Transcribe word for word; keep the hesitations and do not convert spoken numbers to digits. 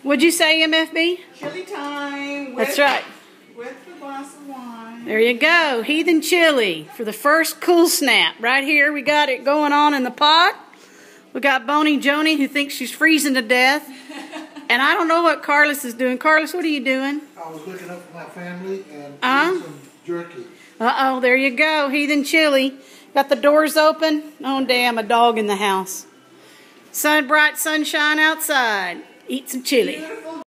What'd you say, M F B? Chili time. With, That's right. With the glass of wine. There you go. Heathen chili for the first cool snap. Right here we got it going on in the pot. We got Boney Joni who thinks she's freezing to death. And I don't know what Carlos is doing. Carlos, what are you doing? I was looking up for my family and uh-huh. some jerky. Uh-oh, there you go. Heathen chili. Got the doors open. Oh, damn, a dog in the house. Sun, bright sunshine outside. Eat some chili. Beautiful.